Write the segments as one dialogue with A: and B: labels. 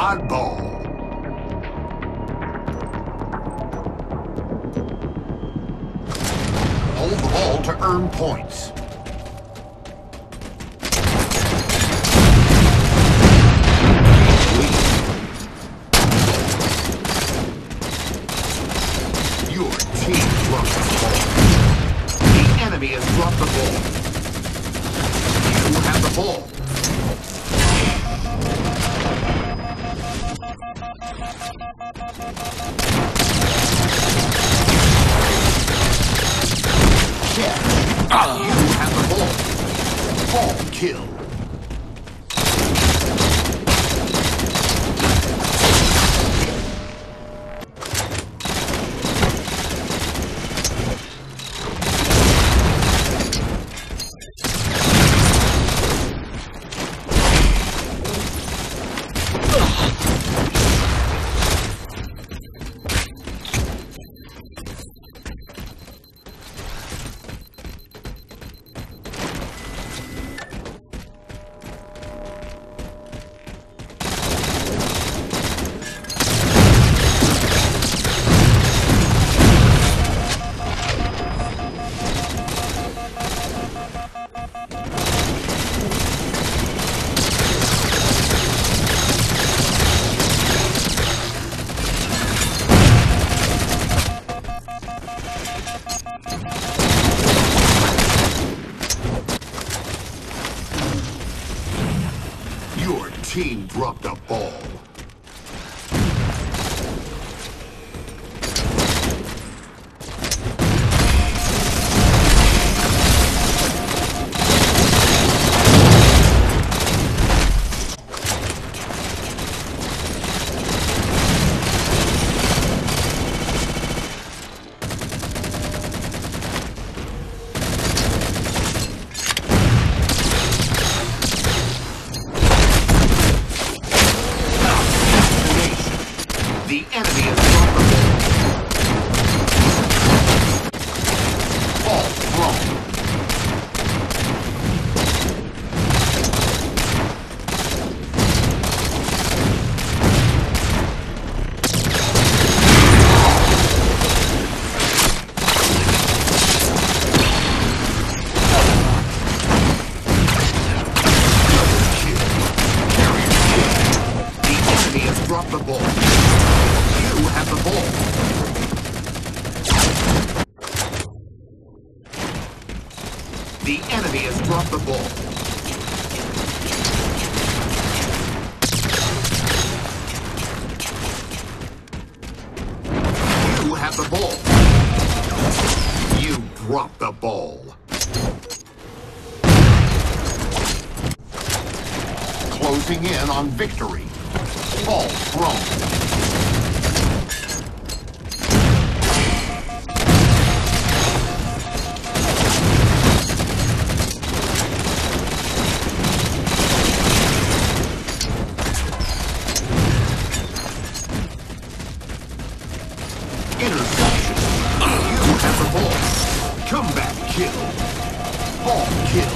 A: Oddball. Hold the ball to earn points. Your team dropped the ball. The enemy has dropped the ball. You have the ball. Yeah. You have the ball. Ball kill. Your team dropped a ball. The enemy has dropped the ball. Ball thrown. The enemy has dropped the ball. You have the ball. The enemy has dropped the ball. You have the ball. You dropped the ball. Closing in on victory. Ball thrown. Interception. You have the ball. Comeback kill. Ball kill.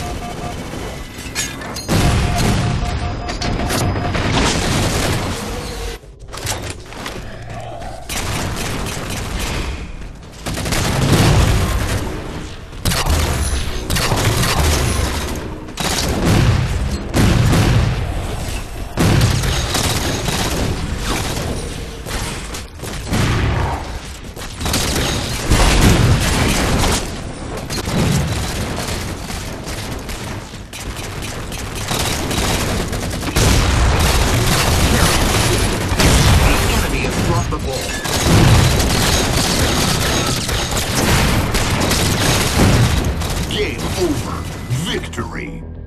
A: The ball. Game over. Victory.